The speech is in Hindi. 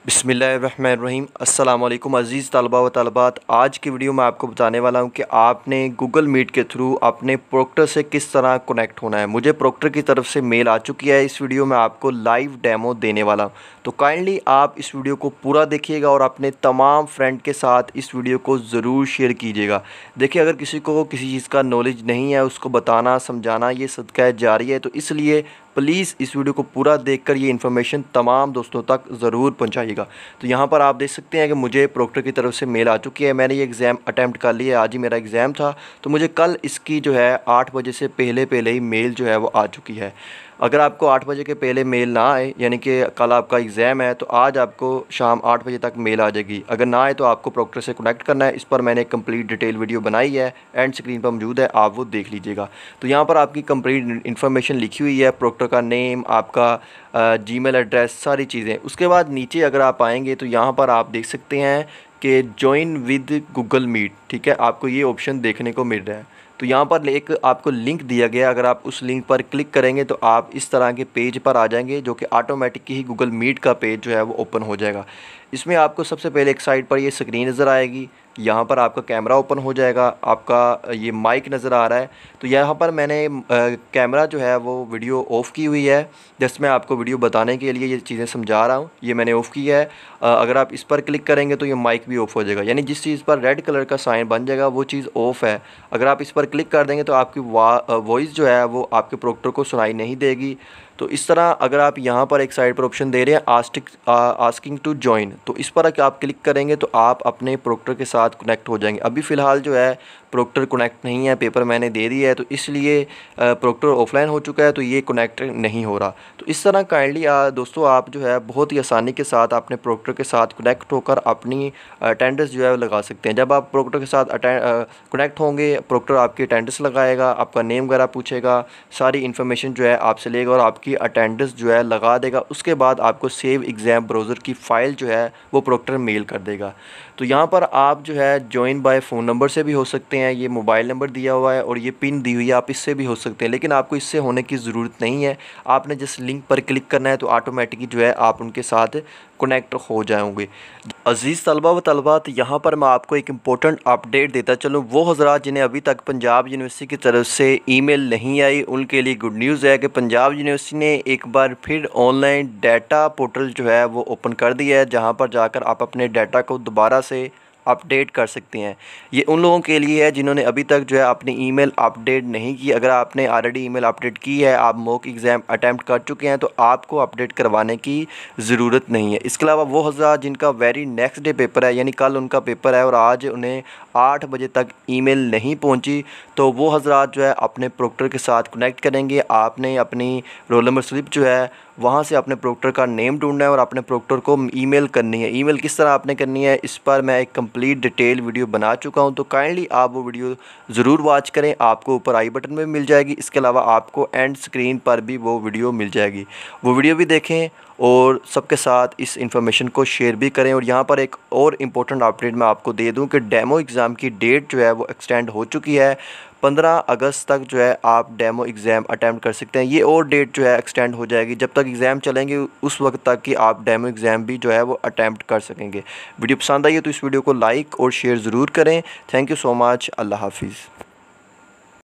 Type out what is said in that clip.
बिस्मिल्लाहिर्रहमानिर्रहीम। अस्सलाम वालेकुम अज़ीज़ तलबा व तलबात। आज की वीडियो में आपको बताने वाला हूं कि आपने गूगल मीट के थ्रू अपने प्रोक्टर से किस तरह कनेक्ट होना है। मुझे प्रोक्टर की तरफ से मेल आ चुकी है। इस वीडियो में आपको लाइव डेमो देने वाला हूं, तो काइंडली आप इस वीडियो को पूरा देखिएगा और अपने तमाम फ्रेंड के साथ इस वीडियो को ज़रूर शेयर कीजिएगा। देखिए, अगर किसी को किसी चीज़ का नॉलेज नहीं है, उसको बताना समझाना ये सदका जारी है, तो इसलिए प्लीज़ इस वीडियो को पूरा देखकर ये इन्फॉर्मेशन तमाम दोस्तों तक ज़रूर पहुंचाइएगा। तो यहाँ पर आप देख सकते हैं कि मुझे प्रोक्टर की तरफ से मेल आ चुकी है। मैंने ये एग्ज़ाम अटैम्प्ट कर लिया है, आज ही मेरा एग्ज़ाम था, तो मुझे कल इसकी जो है 8 बजे से पहले ही मेल जो है वो आ चुकी है। अगर आपको 8 बजे के पहले मेल ना आए, यानी कि कल आपका एग्ज़ाम है, तो आज आपको शाम 8 बजे तक मेल आ जाएगी। अगर ना आए तो आपको प्रोक्टर से कनेक्ट करना है। इस पर मैंने एक कंप्लीट डिटेल वीडियो बनाई है, एंड स्क्रीन पर मौजूद है, आप वो देख लीजिएगा। तो यहाँ पर आपकी कंप्लीट इन्फॉर्मेशन लिखी हुई है, प्रोक्टर का नेम, आपका जीमेल एड्रेस, सारी चीज़ें। उसके बाद नीचे अगर आप आएँगे तो यहाँ पर आप देख सकते हैं कि जॉइन विद गूगल मीट, ठीक है, आपको ये ऑप्शन देखने को मिल रहा है। तो यहाँ पर एक आपको लिंक दिया गया, अगर आप उस लिंक पर क्लिक करेंगे तो आप इस तरह के पेज पर आ जाएंगे, जो कि ऑटोमेटिक ही गूगल मीट का पेज जो है वो ओपन हो जाएगा। इसमें आपको सबसे पहले एक साइड पर ये स्क्रीन नज़र आएगी, यहाँ पर आपका कैमरा ओपन हो जाएगा, आपका ये माइक नज़र आ रहा है। तो यहाँ पर मैंने कैमरा जो है वो वीडियो ऑफ़ की हुई है, जस्ट मैं आपको वीडियो बताने के लिए ये चीज़ें समझा रहा हूँ। ये मैंने ऑफ़ की है। अगर आप इस पर क्लिक करेंगे तो ये माइक भी ऑफ़ हो जाएगा, यानी जिस चीज़ पर रेड कलर का साइन बन जाएगा वो चीज़ ऑफ़ है। अगर आप इस पर क्लिक कर देंगे तो आपकी वॉइस जो है वो आपके प्रोक्टर को सुनाई नहीं देगी। तो इस तरह अगर आप यहाँ पर एक साइड पर ऑप्शन दे रहे हैं आस्किंग टू जॉइन, तो इस पर आप क्लिक करेंगे तो आप अपने प्रोक्टर के साथ कनेक्ट हो जाएंगे। अभी फ़िलहाल जो है प्रोक्टर कनेक्ट नहीं है, पेपर मैंने दे दिया है, तो इसलिए प्रोक्टर ऑफलाइन हो चुका है, तो ये कनेक्ट नहीं हो रहा। तो इस तरह काइंडली दोस्तों आप जो है बहुत ही आसानी के साथ अपने प्रोक्टर के साथ कनेक्ट होकर अपनी अटेंडेंस जो है लगा सकते हैं। जब आप प्रोक्टर के साथ कनेक्ट होंगे, प्रोक्टर आपकी अटेंडेंस लगाएगा, आपका नेम वगैरह पूछेगा, सारी इन्फॉर्मेशन जो है आपसे लेगा और आपकी अटेंडेंस जो है लगा देगा। उसके बाद आपको सेव एग्ज़ाम ब्राउज़र की फ़ाइल जो है वो प्रोक्टर मेल कर देगा। तो यहाँ पर आप जो है जॉइन बाय फ़ोन नंबर से भी हो सकते हैं, ये मोबाइल नंबर दिया हुआ है और ये पिन दी हुई है, आप इससे भी हो सकते हैं, लेकिन आपको इससे होने की ज़रूरत नहीं है। आपने जिस लिंक पर क्लिक करना है तो ऑटोमेटिकली जो है आप उनके साथ कनेक्ट हो जाओगे। अज़ीज़ तलबा व तलबात, यहाँ पर मैं आपको एक इम्पोर्टेंट अपडेट देता चलूँ। वो हज़रात जिन्हें अभी तक पंजाब यूनिवर्सिटी की तरफ से ईमेल नहीं आई, उनके लिए गुड न्यूज़ है कि पंजाब यूनिवर्सिटी ने एक बार फिर ऑनलाइन डाटा पोर्टल जो है वो ओपन कर दिया है, जहाँ पर जाकर आप अपने डाटा को दोबारा से अपडेट कर सकते हैं। ये उन लोगों के लिए है जिन्होंने अभी तक जो है अपनी ईमेल अपडेट नहीं की। अगर आपने ऑलरेडी ईमेल अपडेट की है, आप मॉक एग्ज़ाम अटैम्प्ट कर चुके हैं, तो आपको अपडेट करवाने की ज़रूरत नहीं है। इसके अलावा वो हज़रात जिनका वेरी नेक्स्ट डे पेपर है, यानी कल उनका पेपर है और आज उन्हें 8 बजे तक ईमेल नहीं पहुंची, तो वो हज़रात जो है अपने प्रोक्टर के साथ कनेक्ट करेंगे। आपने अपनी रोल नंबर स्लिप जो है वहाँ से अपने प्रोक्टर का नेम ढूंढना है और अपने प्रोक्टर को ईमेल करनी है। ईमेल किस तरह आपने करनी है, इस पर मैं एक कंप्लीट डिटेल वीडियो बना चुका हूँ, तो काइंडली आप वो वीडियो ज़रूर वॉच करें। आपको ऊपर आई बटन में मिल जाएगी, इसके अलावा आपको एंड स्क्रीन पर भी वो वीडियो मिल जाएगी। वो वीडियो भी देखें और सबके साथ इस इन्फॉर्मेशन को शेयर भी करें। और यहाँ पर एक और इम्पोर्टेंट अपडेट मैं आपको दे दूँ कि डेमो एग्ज़ाम की डेट जो है वो एक्सटेंड हो चुकी है। 15 अगस्त तक जो है आप डेमो एग्ज़ाम अटैम्प्ट कर सकते हैं। ये और डेट जो है एक्सटेंड हो जाएगी, जब तक एग्ज़ाम चलेंगे उस वक्त तक कि आप डेमो एग्ज़ाम भी जो है वो अटैम्प्ट कर सकेंगे। वीडियो पसंद आई है तो इस वीडियो को लाइक और शेयर ज़रूर करें। Thank you so much. अल्लाह हाफिज़।